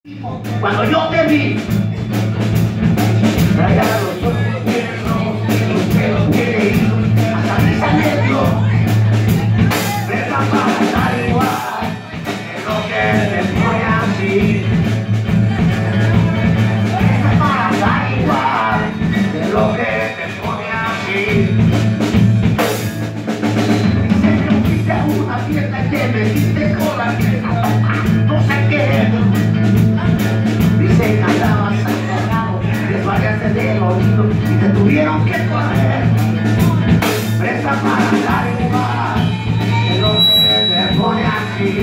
Cuando yo te vi, traía los ojos llenos, tiene hijos, hasta mis anhelos, presta para estar igual, es lo que te pone así. Presta para estar igual, es lo que te pone así. Dice que fuiste a una fiesta y te metiste con la fiesta, no sé qué. Dice que andabas agarrado, desvariaste del oído y te tuvieron que correr. Presta para andar igual, es lo que te pone así.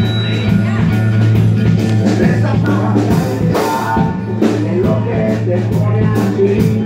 Presta para andar igual, es lo que te pone así.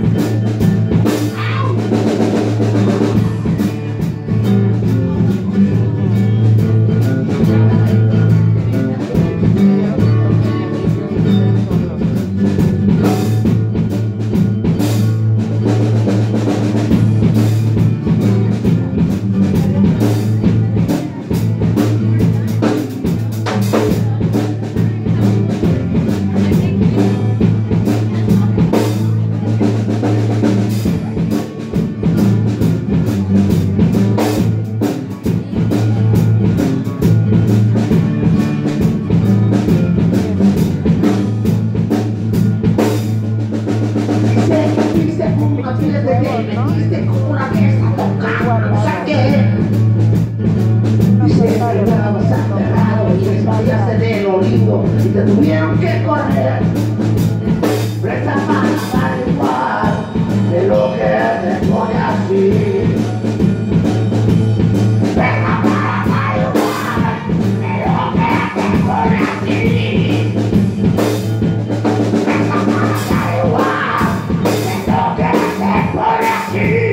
Metiste como una fiesta tocando, no sé qué. Dice que andabas aterrado y desvayaste del oído y te tuvieron que correr. Presta para estar igual, de lo que te pone así. Presta para estar igual, de lo que te pone así. Presta para estar igual, de lo que te pone así.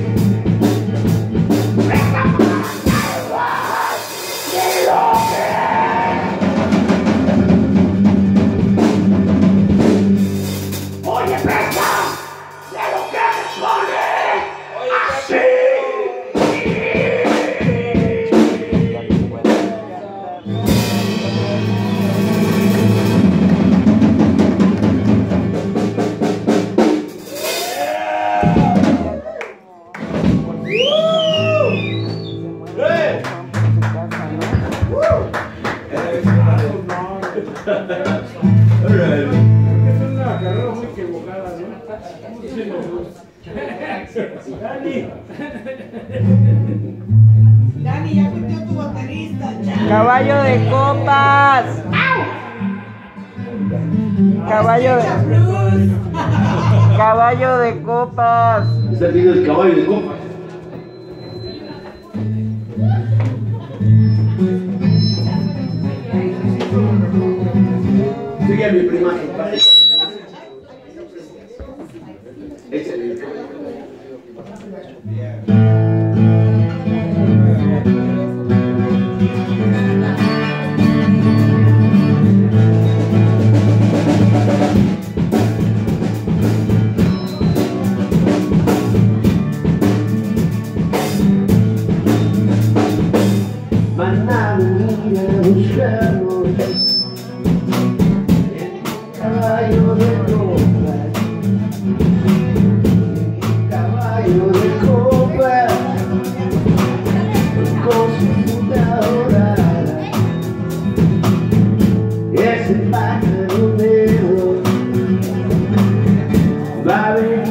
Dani, ya metió tu baterista. Caballo de copas. Caballo de copas. Está viendo el caballo de copas. Sigue a mi prima. Échale.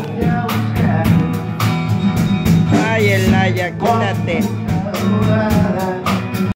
Ay, el Naya, quítate.